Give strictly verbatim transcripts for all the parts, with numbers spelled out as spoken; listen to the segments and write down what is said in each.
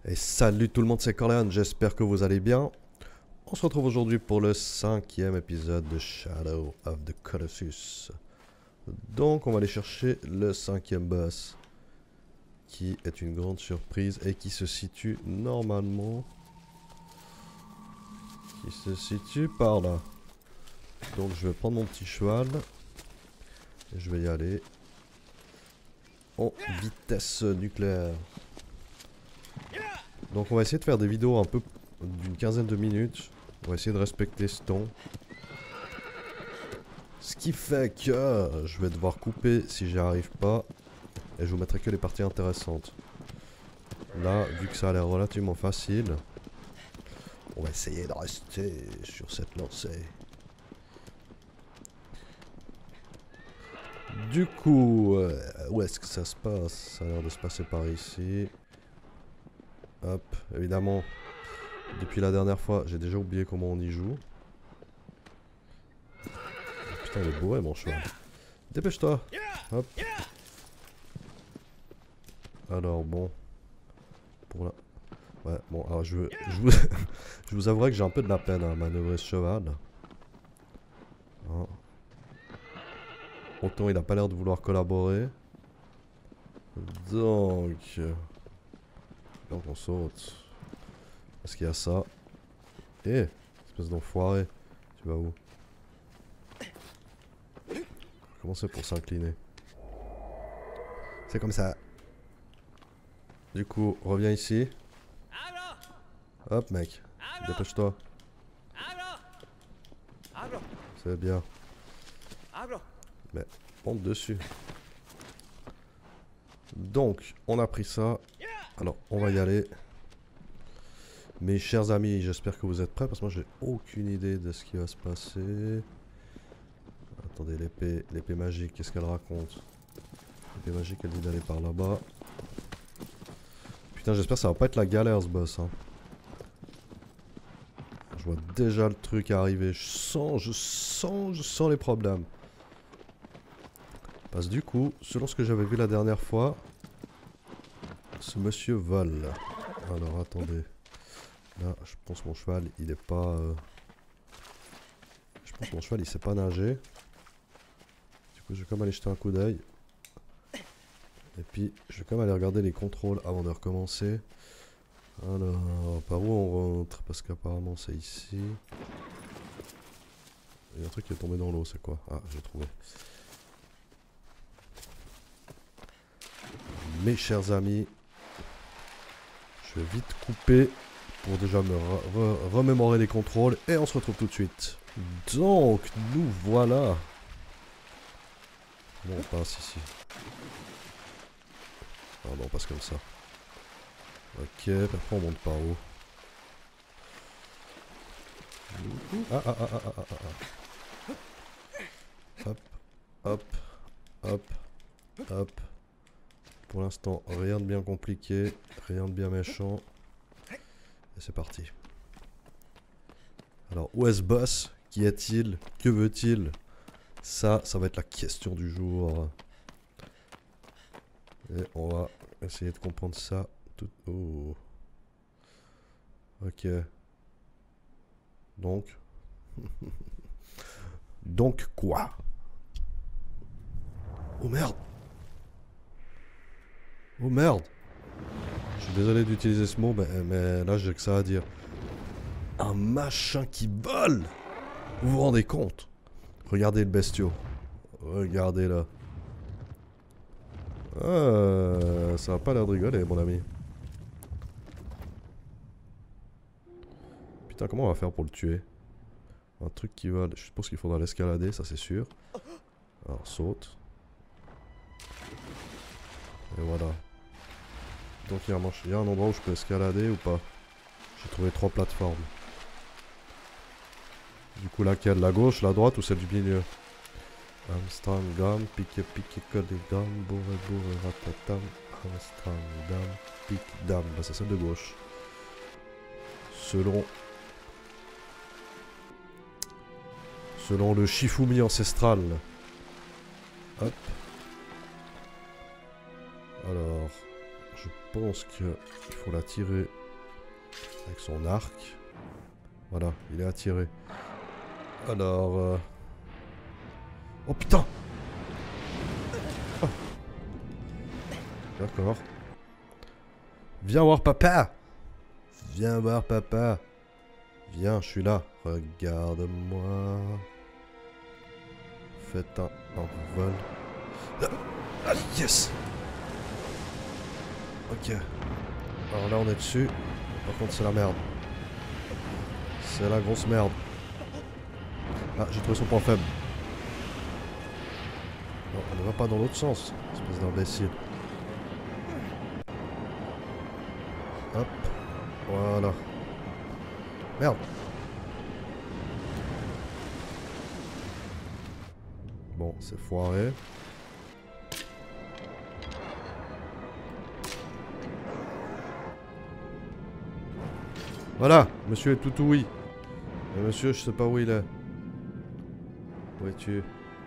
Et salut tout le monde, c'est Corleone, j'espère que vous allez bien. On se retrouve aujourd'hui pour le cinquième épisode de Shadow of the Colossus. Donc on va aller chercher le cinquième boss, qui est une grande surprise et qui se situe normalement... Qui se situe par là. Donc je vais prendre mon petit cheval, et je vais y aller en vitesse nucléaire. Donc on va essayer de faire des vidéos un peu d'une quinzaine de minutes. On va essayer de respecter ce temps. Ce qui fait que je vais devoir couper si j'y arrive pas. Et je vous mettrai que les parties intéressantes. Là, vu que ça a l'air relativement facile, on va essayer de rester sur cette lancée. Du coup, euh, où est-ce que ça se passe? Ça a l'air de se passer par ici. Hop, évidemment, depuis la dernière fois, j'ai déjà oublié comment on y joue. Putain, il est bourré mon cheval. Dépêche-toi. Hop. Alors bon. Pour la... Ouais, bon, alors je, veux, je, vous, je vous avouerai que j'ai un peu de la peine à manœuvrer ce cheval. Hein. Autant il a pas l'air de vouloir collaborer. Donc... Donc on saute. Parce qu'il y a ça. Eh, espèce d'enfoiré. Tu vas où? Comment c'est pour s'incliner? C'est comme ça. Du coup, reviens ici. Hop mec, dépêche-toi. C'est bien. Mais monte dessus. Donc, on a pris ça. Alors, on va y aller. Mes chers amis, j'espère que vous êtes prêts parce que moi j'ai aucune idée de ce qui va se passer. Attendez, l'épée, l'épée magique, qu'est-ce qu'elle raconte? L'épée magique, elle dit d'aller par là-bas. Putain, j'espère que ça va pas être la galère ce boss. Hein. Je vois déjà le truc arriver. Je sens, je sens, je sens les problèmes. Parce que du coup, selon ce que j'avais vu la dernière fois, ce monsieur vole. Alors attendez. Là, je pense que mon cheval, il est pas... Euh... Je pense que mon cheval, il sait pas nager. Du coup, je vais comme aller jeter un coup d'œil. Et puis, je vais quand même aller regarder les contrôles avant de recommencer. Alors, par où on rentre? Parce qu'apparemment, c'est ici. Il y a un truc qui est tombé dans l'eau, c'est quoi? Ah, j'ai trouvé. Mes chers amis, je vais vite couper pour déjà me re re remémorer les contrôles et on se retrouve tout de suite. Donc, nous voilà. Bon, on passe ici. Ah non, on passe comme ça. Ok, puis après on monte par où? Ah ah ah ah ah ah ah. Hop, hop, hop, hop. Pour l'instant, rien de bien compliqué, rien de bien méchant. Et c'est parti. Alors, où est ce boss? Qui est-il? Que veut-il? Ça, ça va être la question du jour. Et on va essayer de comprendre ça tout... Oh. Ok. Donc... Donc quoi? Oh merde! Oh merde! Je suis désolé d'utiliser ce mot, mais, mais là j'ai que ça à dire. Un machin qui vole! Vous vous rendez compte? Regardez le bestiau. Regardez là. Ah, ça a pas l'air de rigoler, mon ami. Putain, comment on va faire pour le tuer? Un truc qui vole. Je suppose qu'il faudra l'escalader, ça c'est sûr. Alors saute. Et voilà. Donc il y, a un, il y a un endroit où je peux escalader ou pas? J'ai trouvé trois plateformes. Du coup laquelle? La gauche, la droite ou celle du milieu? Armstrong, gamme, pique, pique, colle, gamme, bourre, bourre, ratatam. Armstrong, dame, pique, dame. Bah c'est celle de gauche. Selon... Selon le Shifumi ancestral. Hop. Alors... je pense qu'il faut la tirer avec son arc. Voilà, il est attiré. Alors... Euh... Oh putain! Oh. D'accord. Viens voir papa! Viens voir papa! Viens, je suis là. Regarde-moi. Faites un, un vol. Ah, yes! Ok. Alors là, on est dessus. Par contre, c'est la merde. C'est la grosse merde. Ah, j'ai trouvé son point faible. Non, on ne va pas dans l'autre sens, espèce d'imbécile. Hop. Voilà. Merde. Bon, c'est foiré. Voilà, monsieur est tout oui. Mais monsieur, je sais pas où il est. Où es-tu?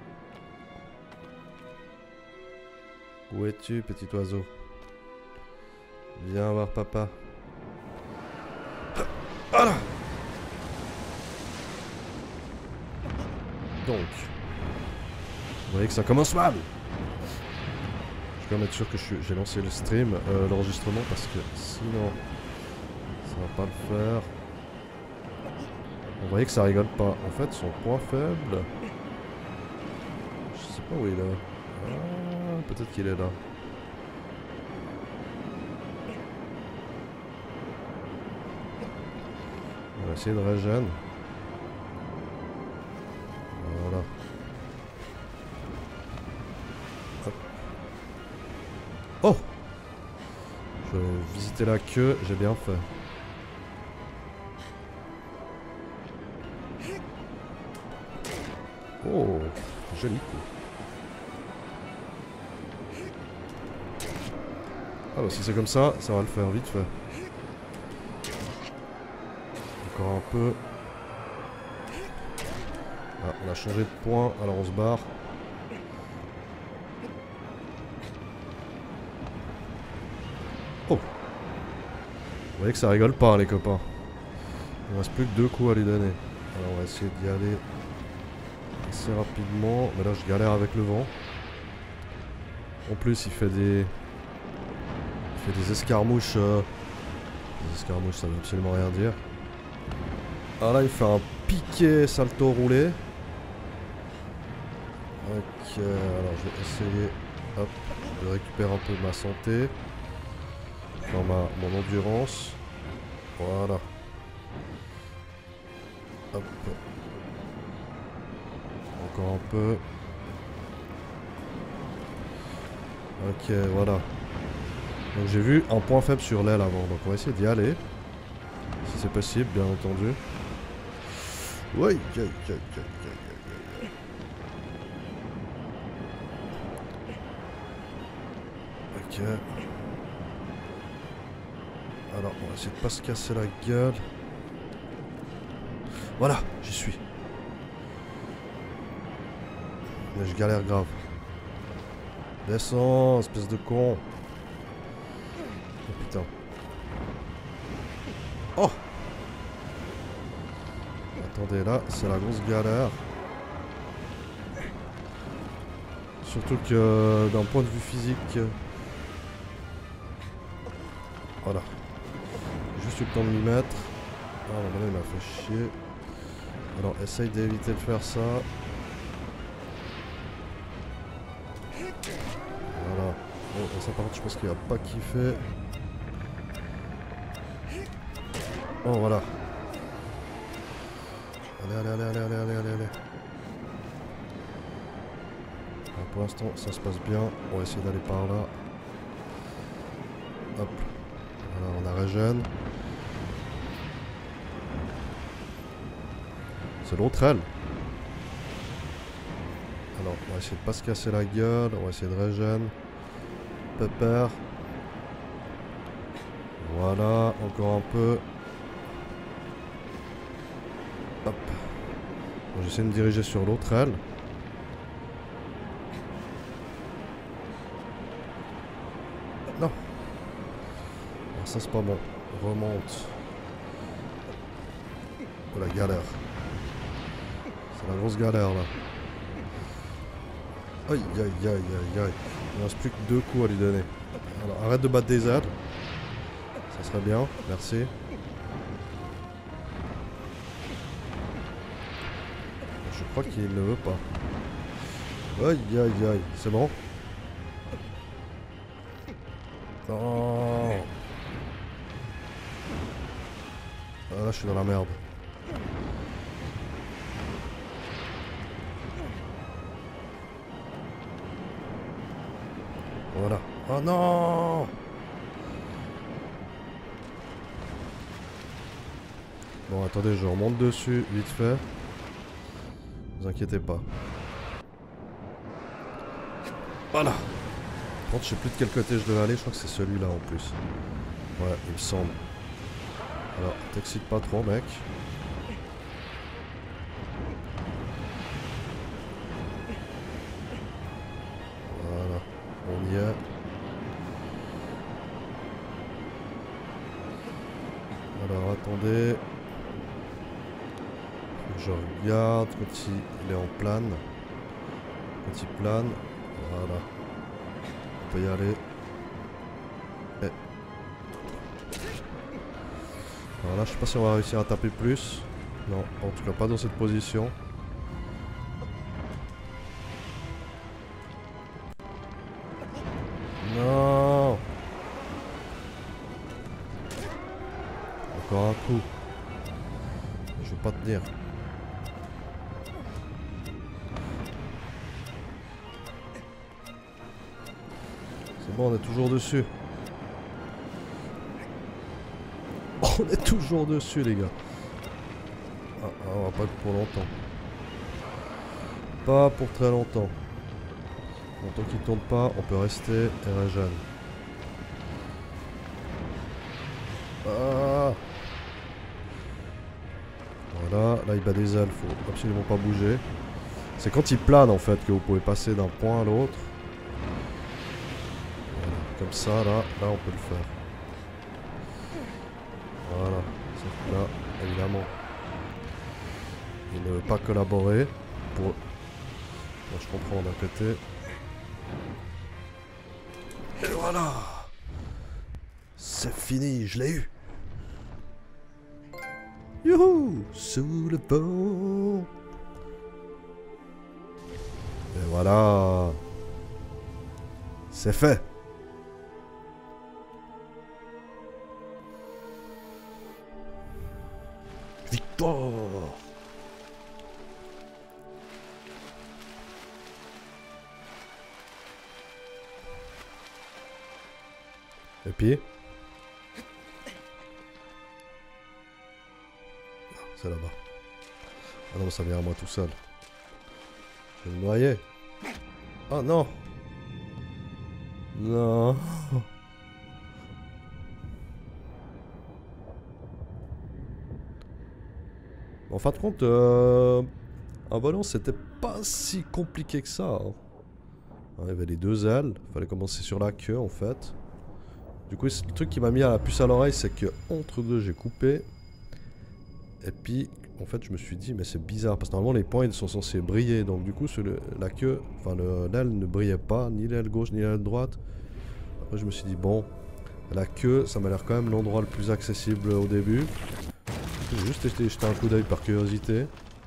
Où es-tu, petit oiseau? Viens voir papa. Voilà. Donc, vous voyez que ça commence mal. Je vais quand même être sûr que j'ai lancé le stream, euh, l'enregistrement, parce que sinon, ça va pas le faire. Vous voyez que ça rigole pas. En fait, son point faible... Je sais pas où il est. Ah, peut-être qu'il est là. On va essayer de régène. Voilà. Hop. Oh! Je vais visiter la queue, j'ai bien fait. Oh, joli coup. Ah bah si c'est comme ça, ça va le faire vite fait. Encore un peu. Ah, on a changé de point, alors on se barre. Oh! Vous voyez que ça rigole pas les copains. Il ne reste plus que deux coups à lui donner. Alors on va essayer d'y aller assez rapidement. Mais là je galère avec le vent. En plus il fait des... Il fait des escarmouches. Euh... Les escarmouches ça veut absolument rien dire. Ah là il fait un piqué salto roulé. Ok, alors je vais essayer hop, de récupérer un peu de ma santé. Enfin ma, mon endurance. Voilà. Hop. Encore un peu. Ok, voilà. Donc j'ai vu un point faible sur l'aile avant. Donc on va essayer d'y aller. Si c'est possible, bien entendu. Ouais, aïe, aïe, aïe, aïe, aïe, aïe. Ok. Alors, on va essayer de pas se casser la gueule. Voilà, j'y suis. Mais je galère grave. Descends, espèce de con. Oh putain. Oh! Attendez, là, c'est la grosse galère. Surtout que d'un point de vue physique... Voilà. Juste eu le temps de m'y mettre. Ah, là, il m'a fait chier. Alors, essaye d'éviter de faire ça. Voilà. Bon, ça par contre, je pense qu'il va pas kiffer. Oh, voilà. Allez, allez, allez, allez, allez, allez, allez, allez. Alors, pour l'instant, ça se passe bien. On va essayer d'aller par là. Hop. Voilà, on a régène. C'est l'autre aile. Alors, on va essayer de pas se casser la gueule. On va essayer de régène. Pépère. Voilà, encore un peu. Hop. Bon, j'essaie de me diriger sur l'autre aile. Non. Ah, ça c'est pas bon. Remonte. Oh la galère. C'est la grosse galère là. Aïe aïe aïe aïe aïe. Il ne reste plus que deux coups à lui donner. Alors arrête de battre des ailes. Ça serait bien, merci. Je crois qu'il ne veut pas. Aïe aïe aïe, c'est bon? Non. Ah, là je suis dans la merde. Voilà. Oh non! Bon, attendez, je remonte dessus vite fait. Ne vous inquiétez pas. Voilà. Par contre, je sais plus de quel côté je devais aller. Je crois que c'est celui-là en plus. Ouais, il me semble. Alors, t'excite pas trop, mec. Voilà. On y est. Alors, attendez. Je regarde quand il, il est en plane. Quand il plane. Voilà. On peut y aller. Et... Voilà, je sais pas si on va réussir à taper plus. Non, en tout cas pas dans cette position. Non. Encore un coup. Je veux pas tenir. C'est bon, on est toujours dessus. On est toujours dessus, les gars. Ah, ah, on va pas être pour longtemps. Pas pour très longtemps. Bon, tant qu'il tourne pas, on peut rester et régène. Ah. Voilà, là il bat des ailes, faut absolument pas bouger. C'est quand il plane en fait que vous pouvez passer d'un point à l'autre. Voilà, comme ça, là, là on peut le faire. Voilà, sauf que là, évidemment, il ne veut pas collaborer. Pour... Bon, je comprends d'un côté. Et voilà! C'est fini, je l'ai eu! Youhou! Sous le pont! Et voilà! C'est fait! Victoire! Et puis? C'est là-bas. Ah non, ça vient à moi tout seul. Je vais me noyer. Oh non! Non! En fin de compte, euh, un ballon c'était pas si compliqué que ça. Hein. Il y avait les deux ailes, fallait commencer sur la queue en fait. Du coup, le truc qui m'a mis à la puce à l'oreille, c'est que entre deux, j'ai coupé. Et puis, en fait, je me suis dit, mais c'est bizarre parce que normalement les points ils sont censés briller. Donc, du coup, le, la queue, enfin l'aile ne brillait pas, ni l'aile gauche ni l'aile droite. Après, je me suis dit, bon, la queue, ça m'a l'air quand même l'endroit le plus accessible au début. J'ai juste été jeter un coup d'œil par curiosité.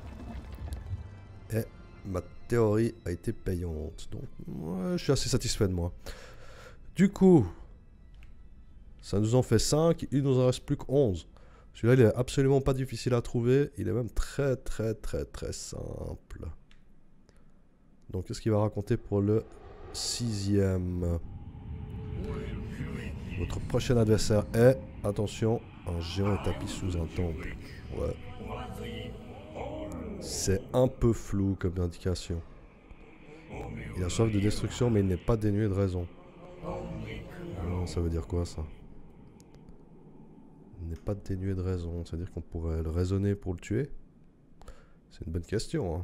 Et ma théorie a été payante. Donc, ouais, je suis assez satisfait de moi. Du coup, ça nous en fait cinq. Il nous en reste plus que onze. Celui-là, il est absolument pas difficile à trouver. Il est même très, très, très, très simple. Donc, qu'est-ce qu'il va raconter pour le sixième? Votre prochain adversaire est, attention, un géant établi sous un temple. Ouais. C'est un peu flou comme indication. Il a soif de destruction, mais il n'est pas dénué de raison. Alors, ça veut dire quoi, ça? Il n'est pas dénué de raison. Ça veut dire qu'on pourrait le raisonner pour le tuer? C'est une bonne question, hein.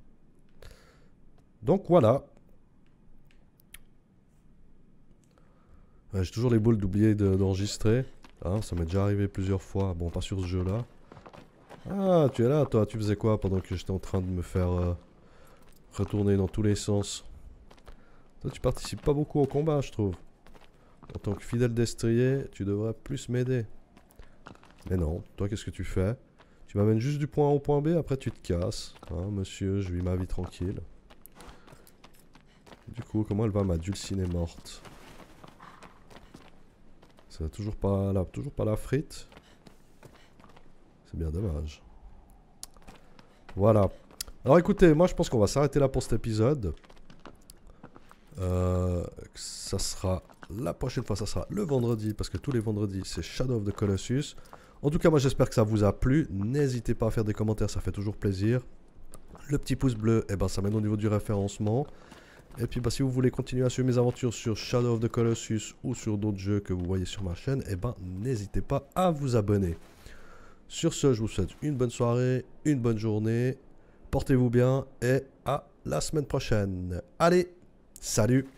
Donc, voilà. Ouais, j'ai toujours les boules d'oublier d'enregistrer. Hein, ça m'est déjà arrivé plusieurs fois. Bon, pas sur ce jeu-là. Ah, tu es là, toi. Tu faisais quoi pendant que j'étais en train de me faire euh, retourner dans tous les sens? Toi, tu participes pas beaucoup au combat, je trouve. En tant que fidèle destrier, tu devrais plus m'aider. Mais non, toi, qu'est-ce que tu fais? Tu m'amènes juste du point A au point B, après tu te casses. Hein, monsieur, je vis ma vie tranquille. Du coup, comment elle va, ma Dulcinée morte? C'est toujours pas la, toujours pas la frite. C'est bien dommage. Voilà. Alors écoutez, moi je pense qu'on va s'arrêter là pour cet épisode. Euh, ça sera la prochaine fois, ça sera le vendredi, parce que tous les vendredis c'est Shadow of the Colossus. En tout cas, moi j'espère que ça vous a plu. N'hésitez pas à faire des commentaires, ça fait toujours plaisir. Le petit pouce bleu, eh ben, ça m'aide au niveau du référencement. Et puis bah, si vous voulez continuer à suivre mes aventures sur Shadow of the Colossus ou sur d'autres jeux que vous voyez sur ma chaîne, eh ben, n'hésitez pas à vous abonner. Sur ce, je vous souhaite une bonne soirée, une bonne journée. Portez-vous bien et à la semaine prochaine. Allez, salut!